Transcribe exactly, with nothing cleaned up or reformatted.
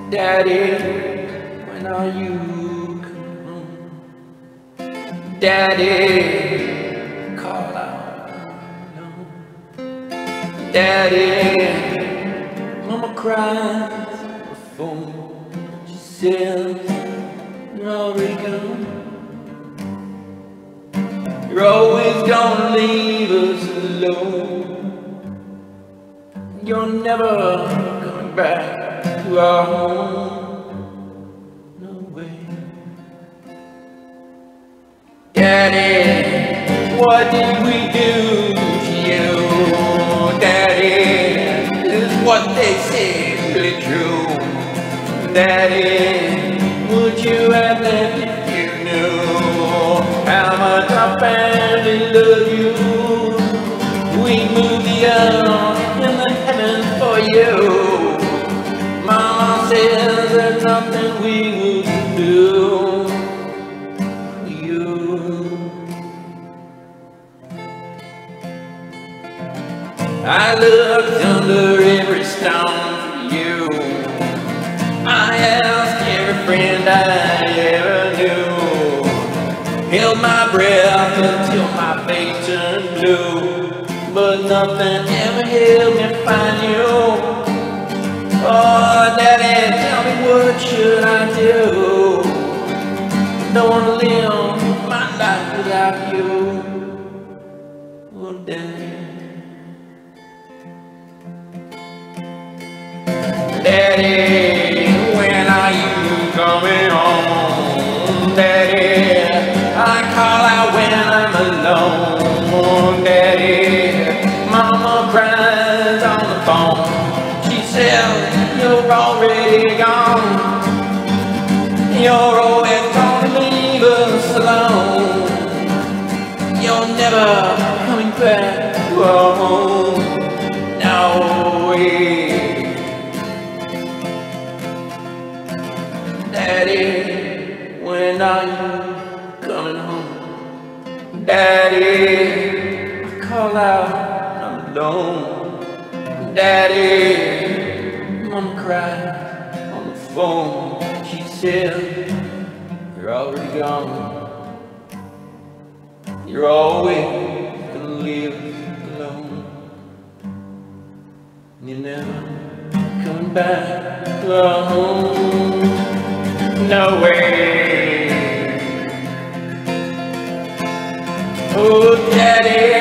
Daddy, when are you coming home? Daddy, call out no. Daddy, Mama cries on the phone. She says, you're already gone. You're always gonna leave us alone. You're never coming back to our home. No way. Daddy, what did we do to you? Daddy, is what they say really true? Daddy, would you have left if you knew how much our family loved you? We moved the earth in the heavens for you. Mama says there's nothing we wouldn't do for you. I looked under every stone for you. I asked every friend I ever knew. Held my breath until my face turned blue, but nothing ever helped me find you. Oh, Daddy, tell me what should I do? Don't wanna live my life without you. Oh, Daddy. Daddy, when are you coming home? Daddy, I call out when I'm alone. Daddy, Mama cries on the phone. She says you're already gone. You're always gonna leave us alone. You're never coming back to our home. No way. Daddy, when are you coming home? Daddy, I call out, I'm alone. Daddy, Mama cried on the phone. She said, you're already gone. You're always gonna leave us alone. You're never coming back to our home. No way. Oh, Daddy,